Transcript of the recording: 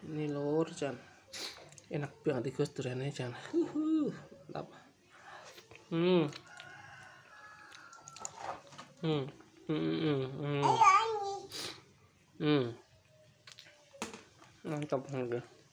Ini lur Chan, enak banget Gus duriannya Chan. Mantap. Mantap banget.